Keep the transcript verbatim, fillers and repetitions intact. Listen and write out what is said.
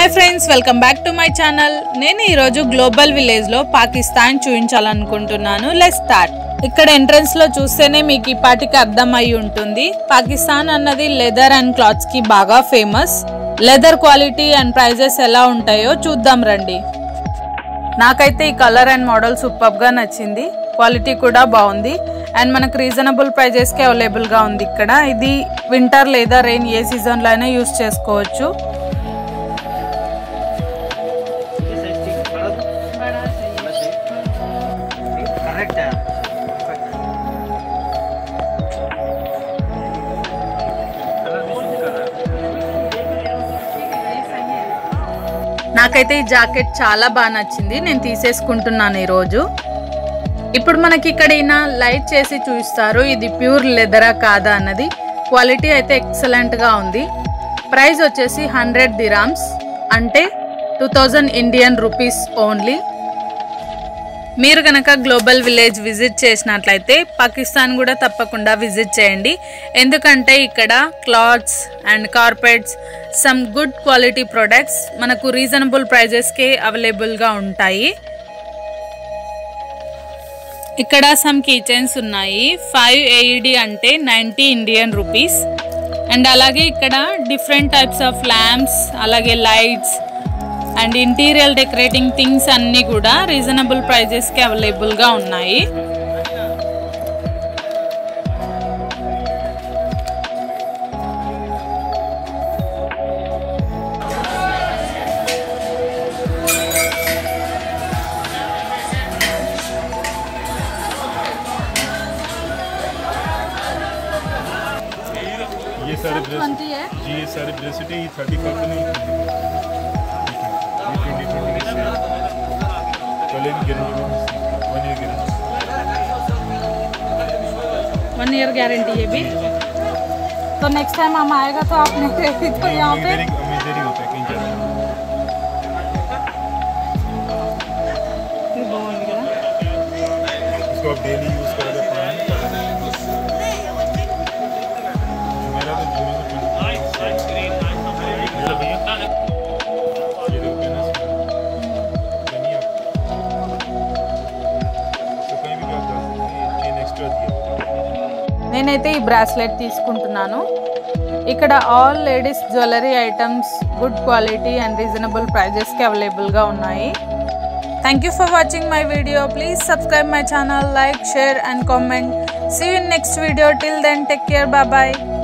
Hi friends, welcome back to my channel. నేను ఈరోజు global village లో పాకిస్తాన్ చూపించాలనుకుంటున్నాను. Let's start. ఇక్కడ ఎంట్రన్స్ లో చూస్తేనే మీకు ఈ పాటికి అర్థం అయి ఉంటుంది. పాకిస్తాన్ అన్నది లెదర్ అండ్ క్లాత్స్ కి బాగా famous. Leather quality and prices ఎలా ఉంటాయో చూద్దాం రండి. నాకైతే ఈ కలర్ అండ్ మోడల్ సూపర్ గా నచ్చింది. క్వాలిటీ కూడా బాగుంది అండ్ మనకు రీజనబుల్ ప్రైజెస్ కి అవైలబుల్ గా ఉంది. ఇక్కడ ఇది వింటర్ లేదా రెయిన్ ఏ సీజన్ లో అయినా యూస్ చేసుకోవచ్చు. నాకైతే ఈ జాకెట్ చాలా బాగా నచ్చింది. నేను తీసేసుకుంటున్నాను ఈరోజు. ఇప్పుడు మనకి ఇక్కడ ఈయన లైట్ చేసి చూపిస్తారు ఇది ప్యూర్ లెదరా కాదా అన్నది. క్వాలిటీ అయితే ఎక్సలెంట్ గా ఉంది. ప్రైస్ వచ్చేసి హండ్రెడ్ దిరామ్స్ అంటే two thousand Indian rupees only. మీరు కనుక గ్లోబల్ విలేజ్ విజిట్ చేసినట్లయితే పాకిస్తాన్ కూడా తప్పకుండా విజిట్ చేయండి. ఎందుకంటే ఇక్కడ clothes and carpets some good quality products మనకు రీజనబుల్ ప్రైజెస్కే అవైలబుల్గా ఉంటాయి. ఇక్కడ సమ్ కీ చైన్స్ ఉన్నాయి. ఫైవ్ ఏఈడి అంటే నైంటీ ఇండియన్ రూపీస్. అండ్ అలాగే ఇక్కడ డిఫరెంట్ టైప్స్ ఆఫ్ ల్యాంప్స్, అలాగే lights and interior decorating things అన్నీ కూడా రీజనబుల్ ప్రైజెస్కి అవైలబుల్గా ఉన్నాయి. ये सारे ड्रेस जी ये सारे ब्रेसलेट ही थर्टी फाइव नहीं ट्वेंटी ट्वेंटी से पहले भी guarantee one year guarantee one year guarantee है भी. तो नेक्स्ट टाइम हम आएगा तो आपने तो यहाँ पे देरी होता है कहीं जाना इसको आप डेली यूज करोगे నేనైతే ఈ బ్రాస్లెట్ తీసుకుంటున్నాను. ఇక్కడ all ladies jewellery items good quality and reasonable ప్రైజెస్కి అవైలబుల్గా ఉన్నాయి. Thank you for watching my video. Please subscribe my channel, like, share and comment. See you in next video. Till then take care. Bye bye.